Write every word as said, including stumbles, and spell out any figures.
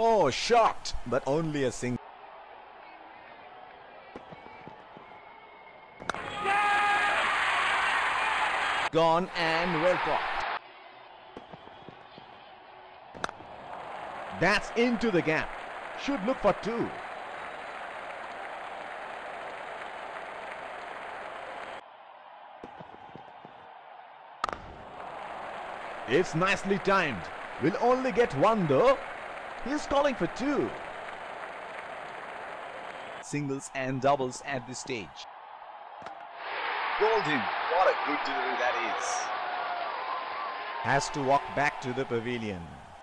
Oh, shot, but only a single. Gone and well caught. That's into the gap. Should look for two. It's nicely timed. We'll only get one though. He's calling for two. Singles and doubles at this stage. Golden. What a good delivery that is. Has to walk back to the pavilion.